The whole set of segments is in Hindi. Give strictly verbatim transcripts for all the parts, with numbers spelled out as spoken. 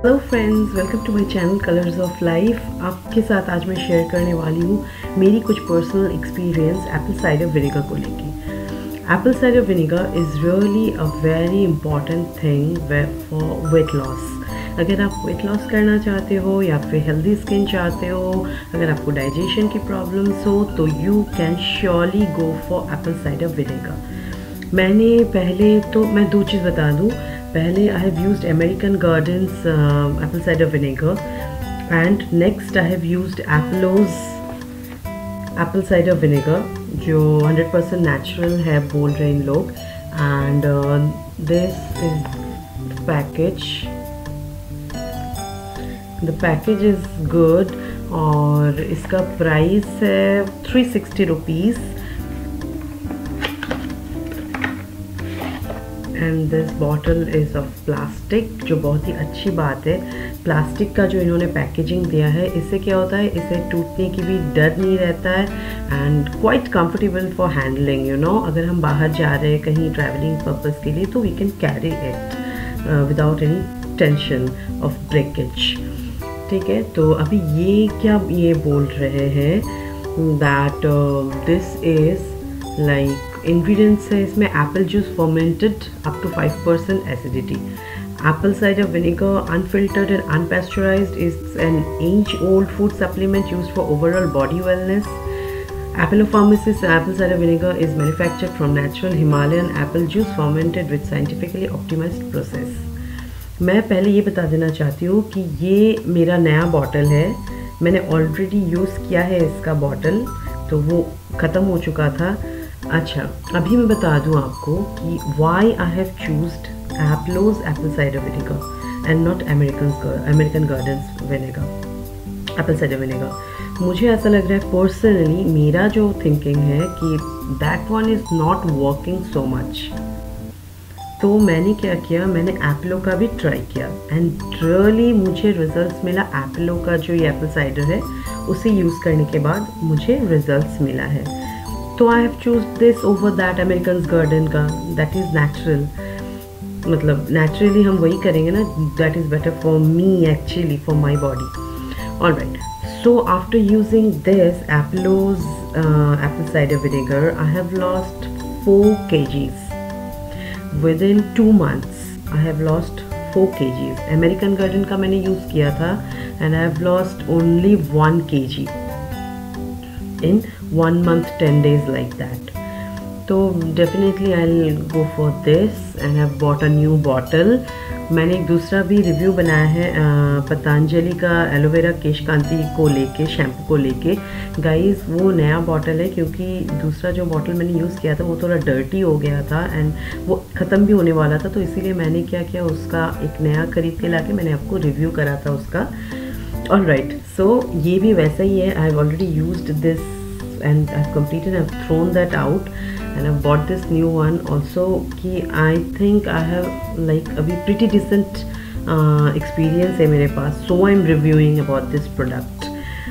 Hello friends, welcome to my channel colours of life. आपके साथ आज मैं शेयर करने वाली हूँ मेरी कुछ personal experience apple cider vinegar को लेके। Apple cider vinegar is really a very important thing for weight loss. अगर आप वेट लॉस करना चाहते हो या फिर हेल्दी स्किन चाहते हो, अगर आपको डाइजेशन की प्रॉब्लम्स हो तो you can surely go for apple cider vinegar. मैंने पहले तो मैं दो चीज़ बता दूँ। पहले I have used American Gardens apple cider vinegar and next I have used Apelo's apple cider vinegar जो हंड्रेड परसेंट नेचुरल है बोल रहे हैं इन लोग। And this is package the package is good और इसका प्राइस है three sixty rupees. And this bottle is of plastic, जो बहुत ही अच्छी बात है। प्लास्टिक का जो इन्होंने पैकेजिंग दिया है, इससे क्या होता है, इसे टूटने की भी डर नहीं रहता है and quite comfortable for handling. You know, अगर हम बाहर जा रहे हैं कहीं ट्रैवलिंग पर्पज़ के लिए तो we can carry it without any tension of breakage. ठीक है, तो अभी ये क्या ये बोल रहे हैं that this is like ingredients है इसमें apple juice fermented up to five percent acidity, apple cider vinegar unfiltered and unpasteurized is an age old food supplement used for overall body wellness. Apelopharmacy's apple cider vinegar is manufactured from natural Himalayan apple juice fermented with scientifically optimized process। मैं पहले ये बता देना चाहती हूँ कि ये मेरा नया बॉटल है। मैंने ऑलरेडी यूज़ किया है इसका बॉटल, तो वो ख़त्म हो चुका था। अच्छा, अभी मैं बता दूं आपको कि why I have chosen Apelo's apple cider vinegar and not American American Gardens vinegar apple cider vinegar. मुझे ऐसा लग रहा है पर्सनली, मेरा जो थिंकिंग है कि that one is not working so much. तो मैंने क्या किया, मैंने एप्लो का भी ट्राई किया एंड रियली मुझे रिजल्ट्स मिला। एप्लो का जो ये एप्पल साइडर है उसे यूज़ करने के बाद मुझे रिजल्ट्स मिला है। तो I have choose this over that American Garden का, दैट इज़ नेचुरल। मतलब नेचुरली हम वही करेंगे ना, that is better for me actually, for my body. All right, so after using this Apelo's apple cider vinegar I have lost four kgs within two months. I have lost four kgs. American Garden का मैंने यूज़ किया था and I have lost only one K ji in one month, ten days like that. तो definitely I'll go for this and I've bought a new bottle। मैंने एक दूसरा भी रिव्यू बनाया है पतंजलि का एलोवेरा केश कांति को लेके, शैम्पू को लेके। गाइस वो नया बॉटल है क्योंकि दूसरा जो बॉटल मैंने यूज़ किया था वो थोड़ा डर्टी हो गया था एंड वो ख़त्म भी होने वाला था, तो इसीलिए मैंने क्या किया, उसका एक नया खरीद के लाके मैंने आपको रिव्यू करा था उसका। ऑल राइट, सो ये भी वैसा ही है। I have already used this and I have completed, I have thrown that out and I have bought this new one also. कि I think I have like अभी प्रिटी डिसेंट एक्सपीरियंस है मेरे पास, so I am reviewing about this product.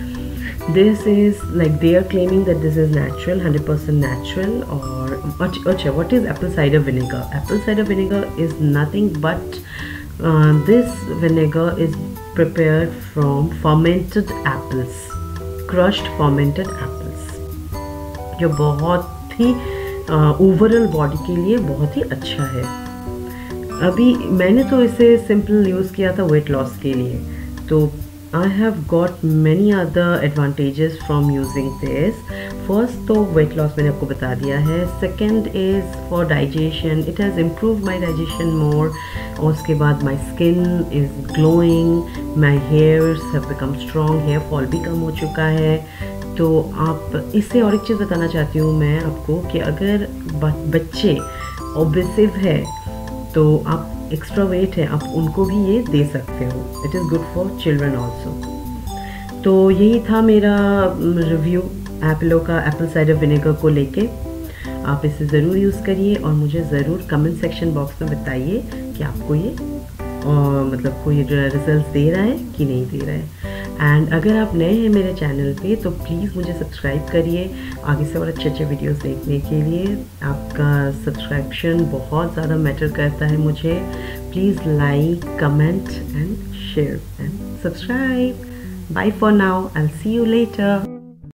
This is like they are claiming that this is natural, hundred percent natural. और अच्छा, what is apple cider vinegar? Apple cider vinegar is nothing but this vinegar is prepared from fermented apples, crushed fermented apples, जो बहुत ही ओवरऑल बॉडी के लिए बहुत ही अच्छा है। अभी मैंने तो इसे सिंपल यूज़ किया था वेट लॉस के लिए, तो I have got many other advantages from using this. First तो वेट लॉस मैंने आपको बता दिया है। Second is for digestion, it has improve my digestion more. और उसके बाद my skin is glowing, my hairs have become strong, hair fall भी कम हो चुका है। तो आप इससे और एक चीज़ बताना चाहती हूँ मैं आपको कि अगर बच्चे ओबेसिव है तो आप एक्स्ट्रा वेट है, आप उनको भी ये दे सकते हो। It is good for children also. तो यही था मेरा रिव्यू एप्लो का एप्पल साइडर विनेगर को लेके। आप इसे ज़रूर यूज़ करिए और मुझे ज़रूर कमेंट सेक्शन बॉक्स में बताइए कि आपको ये और मतलब कोई रिजल्ट दे रहा है कि नहीं दे रहा है। एंड अगर आप नए हैं मेरे चैनल पे तो प्लीज़ मुझे सब्सक्राइब करिए आगे से और अच्छे अच्छे वीडियोस देखने के लिए। आपका सब्सक्रिप्शन बहुत ज़्यादा मैटर करता है मुझे। please like, comment and share and subscribe. Bye for now. I'll see you later.